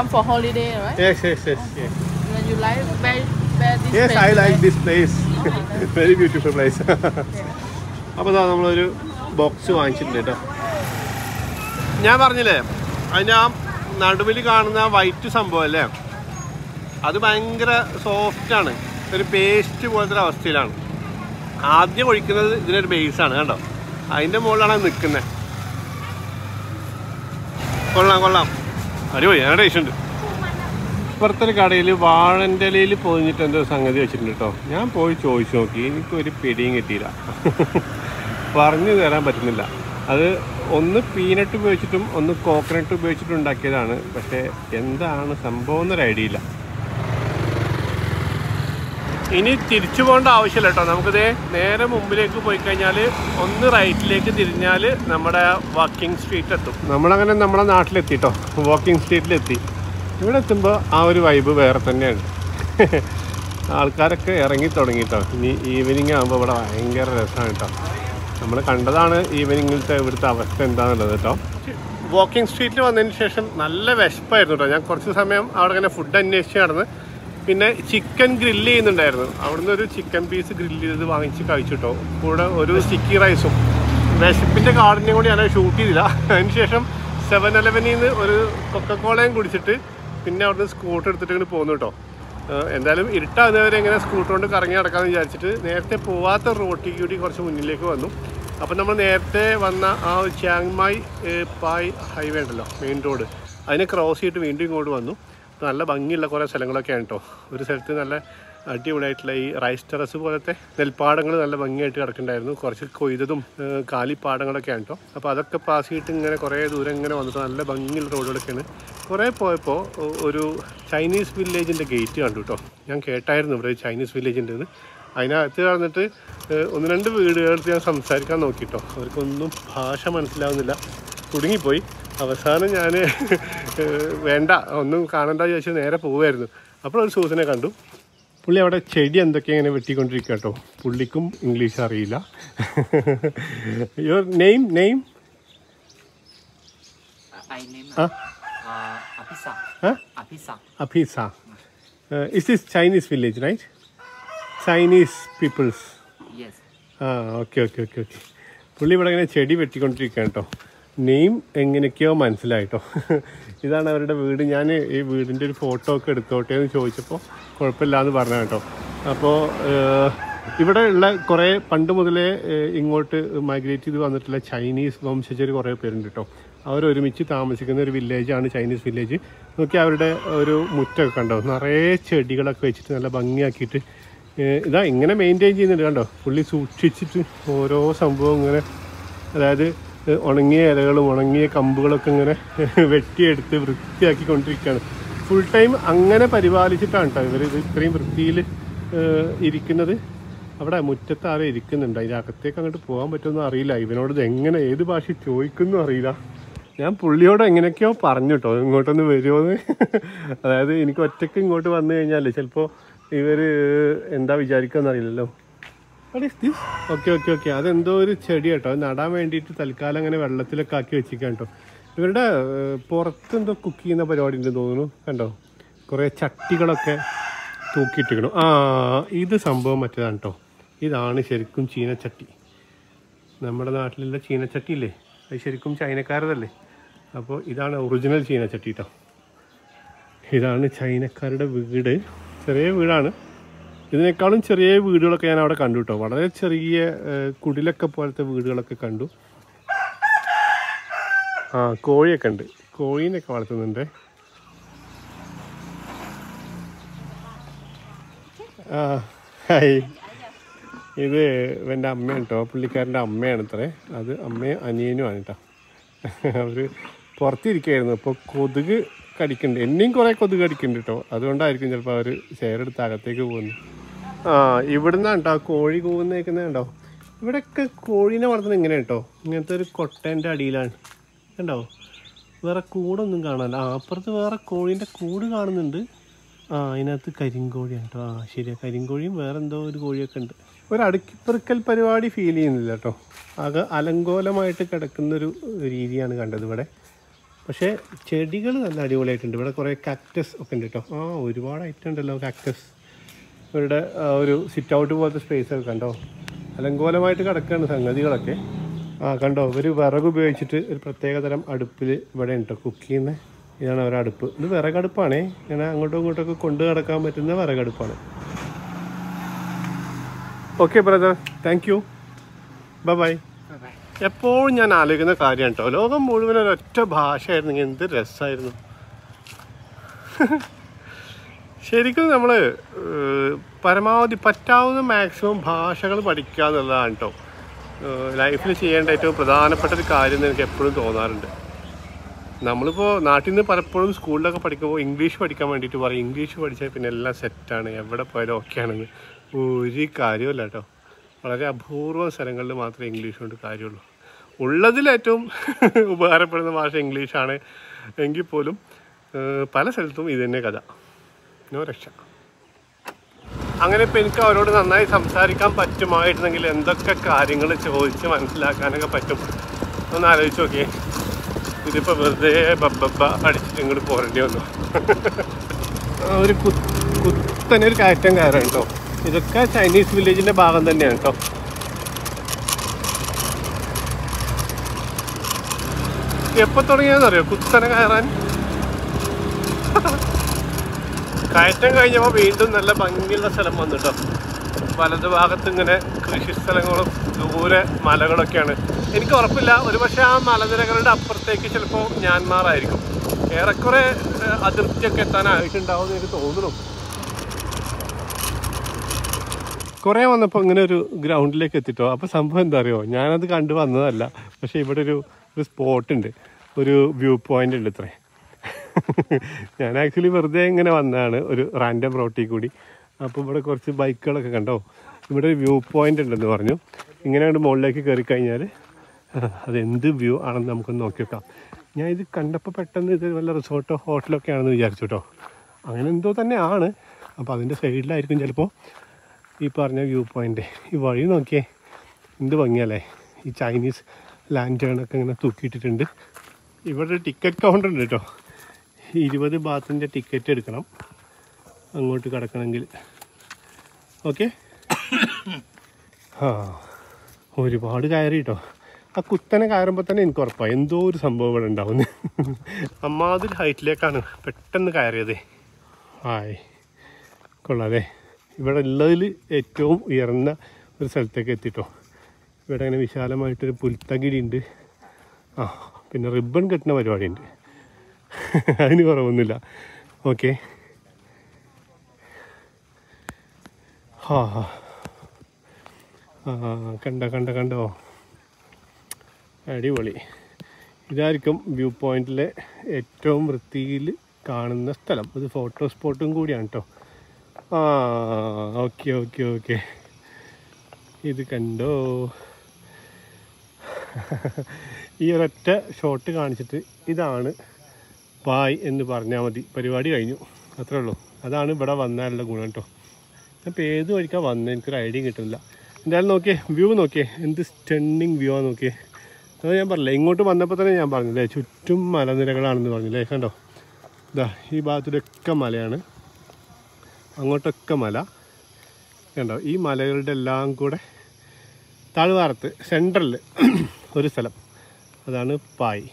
yes yes yes yes I like this place, very beautiful place. അപ്പോൾ അതാ നമ്മളൊരു ബോക്സ് വാങ്ങിച്ചിട്ടുണ്ട് കേട്ടോ. ഞാൻ പറഞ്ഞില്ലേ അതിൻ്റെ ആ നടുവിൽ കാണുന്ന വൈറ്റ് സംഭവം അല്ലേ, അത് ഭയങ്കര സോഫ്റ്റാണ്, ഒരു പേസ്റ്റ് പോലത്തെ ഒരു അവസ്ഥയിലാണ്. ആദ്യം ഒഴിക്കുന്നത് ഇതിനൊരു ബേസാണ് കണ്ടോ, അതിൻ്റെ മുകളിലാണ് നിൽക്കുന്നത്. കൊള്ളാം കൊള്ളാം, അടിപൊളി, നല്ല ടേസ്റ്റ് ഉണ്ട്. ഇപ്പുറത്തൊരു കടയിൽ വാഴൻ്റെ ഇലയിൽ പൊതിഞ്ഞിട്ട് എന്തോ സംഗതി വെച്ചിട്ടുണ്ട് കേട്ടോ. ഞാൻ പോയി ചോദിച്ചു നോക്കി, എനിക്കൊരു പിടിയും കിട്ടിയില്ല, പറഞ്ഞു തരാൻ പറ്റുന്നില്ല. അത് ഒന്ന് പീനട്ട് ഉപയോഗിച്ചിട്ടും ഒന്ന് കോക്കനട്ട് ഉപയോഗിച്ചിട്ടും ഉണ്ടാക്കിയതാണ്. പക്ഷേ എന്താണ് സംഭവം എന്നൊരു ഐഡിയ ഇല്ല. ഇനി തിരിച്ചു പോകേണ്ട ആവശ്യമില്ല കേട്ടോ. നമുക്കിതേ നേരെ മുമ്പിലേക്ക് പോയി കഴിഞ്ഞാൽ ഒന്ന് റൈറ്റിലേക്ക് തിരിഞ്ഞാൽ നമ്മുടെ വാക്കിംഗ് സ്ട്രീറ്റ് എത്തും. നമ്മളങ്ങനെ നമ്മളെ നാട്ടിലെത്തിട്ടോ, വാക്കിംഗ് സ്ട്രീറ്റിലെത്തി. ഇവിടെ എത്തുമ്പോൾ ആ ഒരു വൈബ് വേറെ തന്നെയാണ്. ആൾക്കാരൊക്കെ ഇറങ്ങി തുടങ്ങിട്ടോ. ഇനി ഈവനിങ് ആകുമ്പോൾ ഇവിടെ ഭയങ്കര രസമാണ് കേട്ടോ. നമ്മൾ കണ്ടതാണ് ഈവനിങ്ങിലത്തെ ഇവിടുത്തെ അവസ്ഥ എന്താണെന്നുള്ളത് കേട്ടോ. വാക്കിംഗ് സ്ട്രീറ്റിൽ വന്നതിന് ശേഷം നല്ല വിശപ്പായിരുന്നു കേട്ടോ. ഞാൻ കുറച്ച് സമയം അവിടെ ഇങ്ങനെ ഫുഡ് അന്വേഷിച്ച് നടന്ന് പിന്നെ ചിക്കൻ ഗ്രില്ല് ചെയ്യുന്നുണ്ടായിരുന്നു. അവിടുന്ന് ഒരു ചിക്കൻ പീസ് ഗ്രില്ല് ചെയ്ത് വാങ്ങിച്ച് കഴിച്ചിട്ടോ. കൂടെ ഒരു സ്റ്റിക്കി റൈസും. വിശപ്പിൻ്റെ കാർഡിനെയും കൂടി ഞാൻ ഷൂട്ട് ചെയ്തില്ല. അതിന് ശേഷം സെവൻ ഇലവനിൽ നിന്ന് ഒരു കൊക്കക്കോളയും കുടിച്ചിട്ട് പിന്നെ അവിടുന്ന് സ്കൂട്ടർ എടുത്തിട്ട് ഇങ്ങനെ പോകുന്നു കേട്ടോ. എന്തായാലും ഇരുട്ടാകുന്നവരെ എങ്ങനെ സ്കൂട്ടർ കൊണ്ട് കറങ്ങി നടക്കാമെന്ന് വിചാരിച്ചിട്ട് നേരത്തെ പോവാത്ത റോട്ടിൽ കൂടി കുറച്ച് മുന്നിലേക്ക് വന്നു. അപ്പോൾ നമ്മൾ നേരത്തെ വന്ന ആ ചിയാങ്മായ് പായ് ഹൈവേ ഉണ്ടല്ലോ, മെയിൻ റോഡ്, അതിനെ ക്രോസ് ചെയ്തിട്ട് വീണ്ടും ഇങ്ങോട്ട് വന്നു. നല്ല ഭംഗിയുള്ള കുറേ സ്ഥലങ്ങളൊക്കെയാണ് കേട്ടോ. ഒരു സ്ഥലത്ത് നല്ല അടിപൊളിയായിട്ടുള്ള ഈ റൈസ് ടെറസ് പോലത്തെ നെൽപ്പാടങ്ങൾ നല്ല ഭംഗിയായിട്ട് കിടക്കുന്നുണ്ടായിരുന്നു. കുറച്ച് കൊയ്തതും കാലിപ്പാടങ്ങളൊക്കെയാണ് കേട്ടോ. അപ്പോൾ അതൊക്കെ പാസ് ചെയ്തിട്ട് ഇങ്ങനെ കുറേ ദൂരം ഇങ്ങനെ വന്നിട്ട് നല്ല ഭംഗിയുള്ള റോഡുകളൊക്കെയാണ്. കുറേ പോയപ്പോൾ ഒരു ചൈനീസ് വില്ലേജിൻ്റെ ഗേറ്റ് കണ്ടു കേട്ടോ. ഞാൻ കേട്ടായിരുന്നു ഇവിടെ ചൈനീസ് വില്ലേജ് ഉണ്ടെന്ന്. അതിനകത്ത് കടന്നിട്ട് ഒന്ന് രണ്ട് വീടുകളടുത്ത് ഞാൻ സംസാരിക്കാൻ നോക്കിട്ടോ. അവർക്കൊന്നും ഭാഷ മനസ്സിലാവുന്നില്ല, കുടുങ്ങിപ്പോയി. അവസാനം ഞാൻ വേണ്ട ഒന്നും കാണണ്ട ചോദിച്ചാൽ നേരെ പോവുമായിരുന്നു. അപ്പോൾ ഒരു സൂചന കണ്ടു. പുള്ളി അവിടെ ചെടി എന്തൊക്കെ ഇങ്ങനെ വെട്ടിക്കൊണ്ടിരിക്കുക കേട്ടോ. പുള്ളിക്കും ഇംഗ്ലീഷ് അറിയില്ല. യുവർ നെയിം നെയിം അഫീസ. Is this Chinese village right? Chinese peoples. ആ ഓക്കെ ഓക്കെ ഓക്കെ ഓക്കെ. പുള്ളി ഇവിടെ ഇങ്ങനെ ചെടി വെട്ടിക്കൊണ്ടിരിക്കുക കേട്ടോ. നെയിം എങ്ങനെയൊക്കെയോ മനസ്സിലായിട്ടോ. ഇതാണ് അവരുടെ വീട്. ഞാൻ ഈ വീടിൻ്റെ ഒരു ഫോട്ടോ ഒക്കെ എടുത്തോട്ടെ എന്ന് ചോദിച്ചപ്പോൾ കുഴപ്പമില്ല എന്ന് പറഞ്ഞു കേട്ടോ. അപ്പോൾ ഇവിടെ ഉള്ള കുറേ പണ്ട് മുതലേ ഇങ്ങോട്ട് മൈഗ്രേറ്റ് ചെയ്ത് വന്നിട്ടുള്ള ചൈനീസ് വംശജർ കുറേ പേരുണ്ട് കേട്ടോ. അവരൊരുമിച്ച് താമസിക്കുന്ന ഒരു വില്ലേജാണ് ചൈനീസ് വില്ലേജ്. നോക്കി അവരുടെ ഒരു മുറ്റമൊക്കെ കണ്ടോ, നിറയെ ചെടികളൊക്കെ വെച്ചിട്ട് നല്ല ഭംഗിയാക്കിയിട്ട് ഇതാ ഇങ്ങനെ മെയിൻറ്റെയിൻ ചെയ്യുന്നുണ്ട് കണ്ടോ. പുള്ളി സൂക്ഷിച്ചിട്ട് ഓരോ സംഭവം ഇങ്ങനെ, അതായത് ഉണങ്ങിയ ഇലകളും ഉണങ്ങിയ കമ്പുകളൊക്കെ ഇങ്ങനെ വെട്ടിയെടുത്ത് വൃത്തിയാക്കിക്കൊണ്ടിരിക്കുകയാണ്. ഫുൾ ടൈം അങ്ങനെ പരിപാലിച്ചിട്ടാണ് കേട്ടോ ഇവർ ഇത് ഇത്രയും വൃത്തിയിൽ ഇരിക്കുന്നത്. അവിടെ മുറ്റത്ത് ആരും ഇരിക്കുന്നുണ്ട്. അതിൻ്റെ അകത്തേക്ക് അങ്ങോട്ട് പോകാൻ പറ്റുമെന്നും അറിയില്ല. ഇവനോട് ഇത് എങ്ങനെ ഏത് ഭാഷ ചോദിക്കുന്നു അറിയില്ല. ഞാൻ പുള്ളിയോട് എങ്ങനെയൊക്കെയോ പറഞ്ഞു കേട്ടോ ഇങ്ങോട്ടൊന്ന് വരുമോയെന്ന്. അതായത് എനിക്ക് ഒറ്റയ്ക്ക് ഇങ്ങോട്ട് വന്നു കഴിഞ്ഞാൽ ചിലപ്പോൾ ഇവർ എന്താ വിചാരിക്കുകയെന്ന് അറിയില്ലല്ലോ. ഓക്കെ ഓക്കെ ഓക്കെ അതെന്തോ ഒരു ചെടി കേട്ടോ. അത് നടാൻ വേണ്ടിയിട്ട് തൽക്കാലം അങ്ങനെ വെള്ളത്തിലൊക്കെ ആക്കി വെച്ചിരിക്കാം കേട്ടോ. ഇവരുടെ പുറത്തെന്തോ കുക്ക് ചെയ്യുന്ന പരിപാടി ഉണ്ടെന്ന് തോന്നുന്നു. കണ്ടോ കുറേ ചട്ടികളൊക്കെ തൂക്കിയിട്ടിരിക്കണം. ആ ഇത് സംഭവം മറ്റേതാണ് കേട്ടോ. ഇതാണ് ശരിക്കും ചീനച്ചട്ടി. നമ്മുടെ നാട്ടിലുള്ള ചീനച്ചട്ടി ഇല്ലേ, അത് ശരിക്കും ചൈനക്കാരതല്ലേ. അപ്പോൾ ഇതാണ് ഒറിജിനൽ ചീനച്ചട്ടി കേട്ടോ. ഇതാണ് ചൈനക്കാരുടെ വീട്. ചെറിയ വീടാണ്. ഇതിനേക്കാളും ചെറിയ വീടുകളൊക്കെ ഞാൻ അവിടെ കണ്ടു കേട്ടോ. വളരെ ചെറിയ കുടിലൊക്കെ പോലത്തെ വീടുകളൊക്കെ കണ്ടു. ആ കോഴിയൊക്കെ ഉണ്ട്, കോഴീനൊക്കെ വളർത്തുന്നുണ്ട്. ആ ഹായ്, ഇത് എൻ്റെ അമ്മയാണ് കേട്ടോ. പുള്ളിക്കാരൻ്റെ അമ്മയാണ് ഇത്രേ. അത് അമ്മയും അനിയനുമാണ് കേട്ടോ. അവർ പുറത്തിരിക്കുകയായിരുന്നു. അപ്പോൾ കൊതുക് കടിക്കുന്നുണ്ട്. എന്നെയും കുറേ കൊതുക് കടിക്കുന്നുണ്ട് കേട്ടോ. അതുകൊണ്ടായിരിക്കും ചിലപ്പോൾ അവർ ഷെയറെടുത്ത് അകത്തേക്ക് പോകുന്നു. ആ ഇവിടുന്നാണ് കേട്ടോ കോഴി കൂവുന്നേക്കുന്നത് കണ്ടോ. ഇവിടെയൊക്കെ കോഴീനെ വളർത്തുന്നത് ഇങ്ങനെ കേട്ടോ. ഇങ്ങനത്തെ ഒരു കൊട്ടേൻ്റെ അടിയിലാണ് കണ്ടോ. വേറെ കൂടൊന്നും കാണാനില്ല. ആ അപ്പുറത്ത് വേറെ കോഴീൻ്റെ കൂട് കാണുന്നുണ്ട്. ആ അതിനകത്ത് കരിങ്കോഴിയാണ് കേട്ടോ. ആ ശരിയാ, കരിങ്കോഴിയും വേറെ എന്തോ ഒരു കോഴിയൊക്കെ ഉണ്ട്. ഒരു അടുക്കിപ്പെറുക്കൽ പരിപാടി ഫീൽ ചെയ്യുന്നില്ല കേട്ടോ. ആകെ അലങ്കോലമായിട്ട് കിടക്കുന്നൊരു രീതിയാണ് കണ്ടത് ഇവിടെ. പക്ഷേ ചെടികൾ നല്ല അടിപൊളിയായിട്ടുണ്ട്. ഇവിടെ കുറേ കാക്ടസ് ഒക്കെ ഉണ്ട് കേട്ടോ. ആ ഒരുപാട് ഐറ്റം ഉണ്ടല്ലോ കാക്ടസ്. ഇവരുടെ ഒരു സിറ്റ് ഔട്ട് പോലത്തെ സ്പേസ് ഒക്കെ കണ്ടോ. അലങ്കോലമായിട്ട് കിടക്കുകയാണ് സംഗതികളൊക്കെ. ആ കണ്ടോ, ഇവർ വിറക് ഉപയോഗിച്ചിട്ട് ഒരു പ്രത്യേകതരം അടുപ്പിൽ ഇവിടെ ഉണ്ടോ കുക്ക് ചെയ്യുന്നത്. ഇതാണ് അവരുടെ അടുപ്പ്. ഇത് വിറകടുപ്പാണേ. ഇങ്ങനെ അങ്ങോട്ടും ഇങ്ങോട്ടൊക്കെ കൊണ്ടു നടക്കാൻ പറ്റുന്ന വിറകടുപ്പാണ്. Okay brother, thank you, bye bye. എപ്പോഴും ഞാൻ ആലോചിക്കുന്ന കാര്യമാണ് കേട്ടോ. ലോകം മുഴുവൻ ഒരൊറ്റ ഭാഷയായിരുന്നെങ്കിൽ എന്ത് രസമായിരുന്നു. ശരിക്കും നമ്മൾ പരമാവധി പറ്റാവുന്ന മാക്സിമം ഭാഷകൾ പഠിക്കുക എന്നുള്ളതാണ് കേട്ടോ. ലൈഫിൽ ചെയ്യേണ്ട ഏറ്റവും പ്രധാനപ്പെട്ട ഒരു കാര്യം എന്ന് എനിക്ക് എപ്പോഴും തോന്നാറുണ്ട്. നമ്മളിപ്പോൾ നാട്ടിൽ നിന്ന് പലപ്പോഴും സ്കൂളിലൊക്കെ പഠിക്കുമ്പോൾ ഇംഗ്ലീഷ് പഠിക്കാൻ വേണ്ടിയിട്ട് പറയും, ഇംഗ്ലീഷ് പഠിച്ചാൽ പിന്നെ എല്ലാം സെറ്റാണ്, എവിടെ പോയാലും ഓക്കെ ആണെന്ന്. ഒരു കാര്യമല്ല കേട്ടോ. വളരെ അപൂർവം സ്ഥലങ്ങളിൽ മാത്രമേ ഇംഗ്ലീഷ് കൊണ്ട് കാര്യമുള്ളൂ. ഉള്ളതിലേറ്റവും ഉപകാരപ്പെടുന്ന ഭാഷ ഇംഗ്ലീഷാണ് എങ്കിൽ പോലും പല സ്ഥലത്തും ഇത് തന്നെ കഥ. നോ രക്ഷ. അങ്ങനെ ഇപ്പോൾ എനിക്ക് അവരോട് നന്നായി സംസാരിക്കാൻ പറ്റുമായിരുന്നെങ്കിൽ എന്തൊക്കെ കാര്യങ്ങൾ ചോദിച്ച് മനസ്സിലാക്കാനൊക്കെ പറ്റും. ഒന്ന് ആലോചിച്ച് നോക്കിയേ. ഇതിപ്പോൾ വെറുതെ ബബ്ബ അടിച്ചിട്ട് ഇങ്ങോട്ട് പോരേണ്ടി വന്നു. ഒരു കു കുത്തനെ ഒരു കയറ്റം കയറാണ് കേട്ടോ. ഇതൊക്കെ ചൈനീസ് വില്ലേജിൻ്റെ ഭാഗം തന്നെയാണ് കേട്ടോ. എപ്പോൾ തുടങ്ങിയാന്നറിയോ കുത്തനെ കയറാൻ? കയറ്റം കഴിഞ്ഞപ്പോൾ വീണ്ടും നല്ല ഭംഗിയുള്ള സ്ഥലം വന്നു കേട്ടോ. വലതു ഭാഗത്ത് ഇങ്ങനെ കൃഷി സ്ഥലങ്ങളും ദൂരെ മലകളൊക്കെയാണ്. എനിക്ക് ഉറപ്പില്ല, ഒരു പക്ഷേ ആ മലനിരകളുടെ അപ്പുറത്തേക്ക് ചിലപ്പോൾ മ്യാൻമാറായിരിക്കും. ഏറെക്കുറെ അതിർത്തിയൊക്കെ എത്താനായിട്ടുണ്ടാവും എന്ന് എനിക്ക് തോന്നുന്നു. കുറേ വന്നപ്പോൾ ഇങ്ങനെ ഒരു ഗ്രൗണ്ടിലേക്ക് എത്തിട്ടോ. അപ്പോൾ സംഭവം എന്താ അറിയോ, ഞാനത് കണ്ടു വന്നതല്ല. പക്ഷേ ഇവിടെ ഒരു ഒരു സ്പോട്ടുണ്ട്, ഒരു വ്യൂ പോയിൻ്റ് ഉണ്ട് ഇത്രേ. ഞാൻ ആക്ച്വലി വെറുതെ ഇങ്ങനെ വന്നതാണ് ഒരു റാൻഡം റോട്ടിൽ കൂടി. അപ്പോൾ ഇവിടെ കുറച്ച് ബൈക്കുകളൊക്കെ കണ്ടോ. ഇവിടെ ഒരു വ്യൂ പോയിൻ്റ് ഉണ്ടെന്ന് പറഞ്ഞു. ഇങ്ങനെ അങ്ങോട്ട് മുകളിലേക്ക് കയറി കഴിഞ്ഞാൽ അതെന്ത് വ്യൂ ആണെന്ന് നമുക്കൊന്ന് നോക്കി വെക്കാം. ഞാൻ ഇത് കണ്ടപ്പോൾ പെട്ടെന്ന് ഇത് വല്ല റിസോർട്ടോ ഹോട്ടലൊക്കെ ആണെന്ന് വിചാരിച്ചു കേട്ടോ. അങ്ങനെ എന്തോ തന്നെയാണ്. അപ്പോൾ അതിൻ്റെ സൈഡിലായിരിക്കും ചിലപ്പോൾ ഈ പറഞ്ഞ വ്യൂ പോയിൻ്റ്. ഈ വഴി നോക്കിയേ, എന്ത് ഭംഗിയല്ലേ. ഈ ചൈനീസ് ലാൻറ്റേണൊക്കെ ഇങ്ങനെ തൂക്കിയിട്ടിട്ടുണ്ട്. ഇവിടെ ഒരു ടിക്കറ്റ് കൗണ്ടർ ഉണ്ട് കേട്ടോ. ഇരുപത് ബാത്തിൻ്റെ ടിക്കറ്റ് എടുക്കണം അങ്ങോട്ട് കിടക്കണമെങ്കിൽ. ഓക്കെ. ആ ഒരുപാട് കയറി കേട്ടോ. ആ കുത്തനെ കയറുമ്പോൾ തന്നെ എനിക്ക് ഉറപ്പാണ് എന്തോ ഒരു സംഭവം ഇവിടെ ഉണ്ടാവുന്നത്. അമ്മാതിരി ഹൈറ്റിലേക്കാണ് പെട്ടെന്ന് കയറിയത്. ഹായ്, കൊള്ളാതെ. ഇവിടെ ഉള്ളതിൽ ഏറ്റവും ഉയർന്ന ഒരു സ്ഥലത്തേക്ക് എത്തിട്ടോ. ഇവിടെ ഇങ്ങനെ വിശാലമായിട്ടൊരു പുൽത്തകിടി ഉണ്ട്. ആ പിന്നെ റിബൺ കെട്ടുന്ന പരിപാടിയുണ്ട്. അതിന് കുറവൊന്നുമില്ല. ഓക്കെ. ആ ആ കണ്ട കണ്ട കണ്ടോ, അടിപൊളി. ഇതായിരിക്കും വ്യൂ പോയിൻറ്റിലെ ഏറ്റവും വൃത്തിയിൽ കാണുന്ന സ്ഥലം. ഇത് ഫോട്ടോ സ്പോട്ടും കൂടിയാണ് കേട്ടോ. ആ ഓക്കെ ഓക്കെ ഓക്കെ. ഇത് കണ്ടോ. ഈ ഒരൊറ്റ ഷോട്ട് കാണിച്ചിട്ട് ഇതാണ് പായ് എന്ന് പറഞ്ഞാൽ മതി, പരിപാടി കഴിഞ്ഞു. അത്രേ ഉള്ളൂ. അതാണ് ഇവിടെ വന്നാലുള്ള ഗുണം കേട്ടോ. അപ്പോൾ ഏത് വഴിക്കാണ് വന്നത് എനിക്കൊരു ഐഡിയ കിട്ടുന്നില്ല. എന്തായാലും നോക്കിയേ, വ്യൂ നോക്കിയേ, എന്ത് സ്റ്റണ്ണിങ് വ്യൂ ആണ് നോക്കിയേ. അത് ഞാൻ പറഞ്ഞില്ലേ, ഇങ്ങോട്ട് വന്നപ്പോൾ തന്നെ ഞാൻ പറഞ്ഞില്ലേ ചുറ്റും മലനിരകളാണെന്ന് പറഞ്ഞില്ലേ. കണ്ടോ, ഇതാ ഈ ഭാഗത്തിലൊക്കെ മലയാണ്, അങ്ങോട്ടൊക്കെ മല. കണ്ടോ, ഈ മലകളുടെ എല്ലാം കൂടെ താഴ്വാരത്ത് സെൻട്രലിൽ ഒരു സ്ഥലം, അതാണ് പായ്.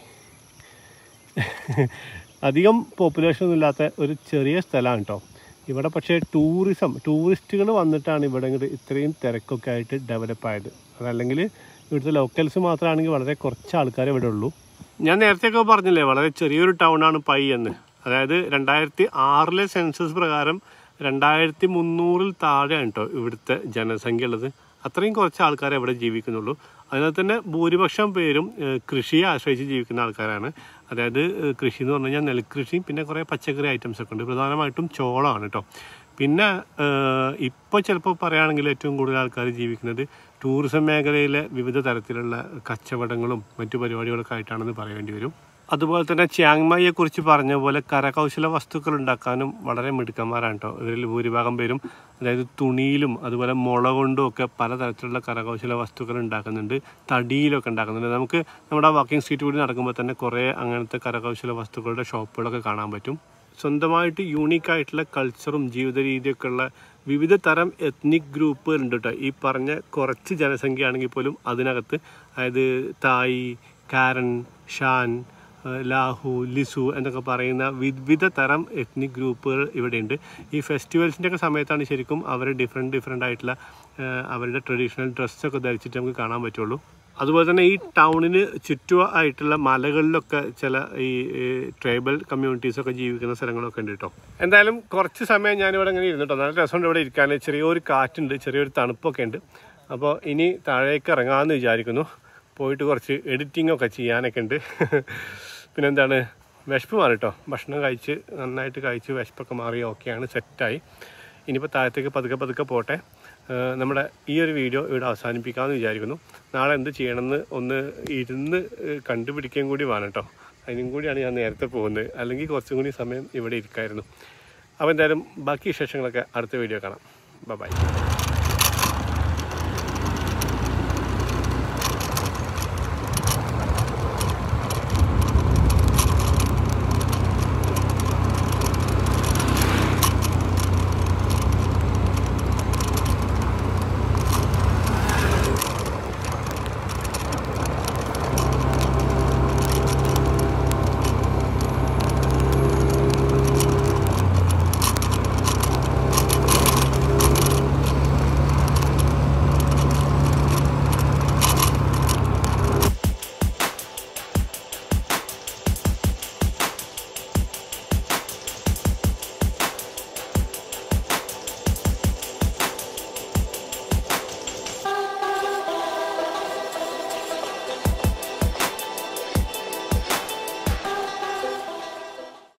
അധികം പോപ്പുലേഷൻ ഒന്നും ഇല്ലാത്ത ഒരു ചെറിയ സ്ഥലമാണ് കേട്ടോ ഇവിടെ. പക്ഷേ ടൂറിസം ടൂറിസ്റ്റുകൾ വന്നിട്ടാണ് ഇവിടെ ഇങ്ങോട്ട് ഇത്രയും തിരക്കൊക്കെ ആയിട്ട് ഡെവലപ്പ് ആയത്. അതല്ലെങ്കിൽ ഇവിടുത്തെ ലോക്കൽസ് മാത്രമാണെങ്കിൽ വളരെ കുറച്ച് ആൾക്കാരെ ഇവിടെ ഉള്ളൂ. ഞാൻ നേരത്തെയൊക്കെ പറഞ്ഞില്ലേ വളരെ ചെറിയൊരു ടൗണാണ് പൈ എന്ന്. അതായത് രണ്ടായിരത്തി ആറിലെ സെൻസസ് പ്രകാരം രണ്ടായിരത്തി മുന്നൂറിൽ താഴെയാണ് കേട്ടോ ഇവിടുത്തെ ജനസംഖ്യ ഉള്ളത്. അത്രയും കുറച്ച് ആൾക്കാരെ ഇവിടെ ജീവിക്കുന്നുള്ളൂ. അതിനകത്ത് തന്നെ ഭൂരിപക്ഷം പേരും കൃഷിയെ ആശ്രയിച്ച് ജീവിക്കുന്ന ആൾക്കാരാണ്. അതായത് കൃഷി എന്ന് പറഞ്ഞു കഴിഞ്ഞാൽ നെൽകൃഷിയും പിന്നെ കുറേ പച്ചക്കറി ഐറ്റംസ് ഒക്കെ ഉണ്ട്. പ്രധാനമായിട്ടും ചോളമാണ് കേട്ടോ. പിന്നെ ഇപ്പോൾ ചിലപ്പോൾ പറയുകയാണെങ്കിൽ ഏറ്റവും കൂടുതൽ ആൾക്കാർ ജീവിക്കുന്നത് ടൂറിസം മേഖലയിലെ വിവിധ തരത്തിലുള്ള കച്ചവടങ്ങളും മറ്റു പരിപാടികളൊക്കെ ആയിട്ടാണെന്ന് പറയേണ്ടി വരും. അതുപോലെ തന്നെ ചിയാങ്മായിയെ കുറിച്ച് പറഞ്ഞ പോലെ കരകൗശല വസ്തുക്കൾ ഉണ്ടാക്കാനും വളരെ മിടുക്കന്മാരാണ് കേട്ടോ ഇവരിൽ ഭൂരിഭാഗം പേരും. അതായത് തുണിയിലും അതുപോലെ മുള കൊണ്ടും ഒക്കെ പലതരത്തിലുള്ള കരകൗശല വസ്തുക്കൾ ഉണ്ടാക്കുന്നുണ്ട്, തടിയിലൊക്കെ ഉണ്ടാക്കുന്നുണ്ട്. നമുക്ക് നമ്മുടെ വാക്കിംഗ് സ്ട്രീറ്റ് കൂടി നടക്കുമ്പോൾ തന്നെ കുറേ അങ്ങനത്തെ കരകൗശല വസ്തുക്കളുടെ ഷോപ്പുകളൊക്കെ കാണാൻ പറ്റും. സ്വന്തമായിട്ട് യൂണീക്കായിട്ടുള്ള കൾച്ചറും ജീവിത രീതിയൊക്കെ ഉള്ള വിവിധ തരം എത്നിക് ഗ്രൂപ്പുകൾ ഉണ്ട് കേട്ടോ. ഈ പറഞ്ഞ കുറച്ച് ജനസംഖ്യ ആണെങ്കിൽ പോലും അതിനകത്ത്, അതായത് തായ്, കാരൻ, ഷാൻ, ലാഹു, ലിസു എന്നൊക്കെ പറയുന്ന വിവിധ തരം എത്നിക് ഗ്രൂപ്പുകൾ ഇവിടെയുണ്ട്. ഈ ഫെസ്റ്റിവൽസിൻ്റെ ഒക്കെ സമയത്താണ് ശരിക്കും അവർ ഡിഫറെൻറ്റ് ഡിഫറെൻ്റ് ആയിട്ടുള്ള അവരുടെ ട്രഡീഷണൽ ഡ്രസ്സൊക്കെ ധരിച്ചിട്ട് നമുക്ക് കാണാൻ പറ്റുള്ളൂ. അതുപോലെ തന്നെ ഈ ടൗണിന് ചുറ്റുമായിട്ടുള്ള മലകളിലൊക്കെ ചില ഈ ട്രൈബൽ കമ്മ്യൂണിറ്റീസൊക്കെ ജീവിക്കുന്ന സ്ഥലങ്ങളൊക്കെ ഉണ്ട് കേട്ടോ. എന്തായാലും കുറച്ച് സമയം ഞാനിവിടെ ഇങ്ങനെ ഇരുന്നിട്ടോ, നല്ല രസമുണ്ട് ഇവിടെ ഇരിക്കാൻ. ചെറിയൊരു കാറ്റുണ്ട്, ചെറിയൊരു തണുപ്പൊക്കെ ഉണ്ട്. അപ്പോൾ ഇനി താഴേക്ക് ഇറങ്ങാമെന്ന് വിചാരിക്കുന്നു. പോയിട്ട് കുറച്ച് എഡിറ്റിങ്ങൊക്കെ ചെയ്യാനൊക്കെ ഉണ്ട്. പിന്നെന്താണ്, വിശപ്പ് മാറി കേട്ടോ. ഭക്ഷണം കഴിച്ച് നന്നായിട്ട് കഴിച്ച് വിശപ്പൊക്കെ മാറി ഓക്കെയാണ്, സെറ്റായി. ഇനിയിപ്പോൾ താഴത്തേക്ക് പതുക്കെ പതുക്കെ പോട്ടെ. നമ്മുടെ ഈ ഒരു വീഡിയോ ഇവിടെ അവസാനിപ്പിക്കാമെന്ന് വിചാരിക്കുന്നു. നാളെ എന്ത് ചെയ്യണമെന്ന് ഒന്ന് ഇരുന്ന് കണ്ടുപിടിക്കുകയും കൂടി വേണം കേട്ടോ. അതിനും കൂടിയാണ് ഞാൻ നേരത്തെ പോകുന്നത്. അല്ലെങ്കിൽ കുറച്ചും കൂടി സമയം ഇവിടെ ഇരിക്കായിരുന്നു. അപ്പോൾ എന്തായാലും ബാക്കി വിശേഷങ്ങളൊക്കെ അടുത്ത വീഡിയോ കാണാം. ബൈ.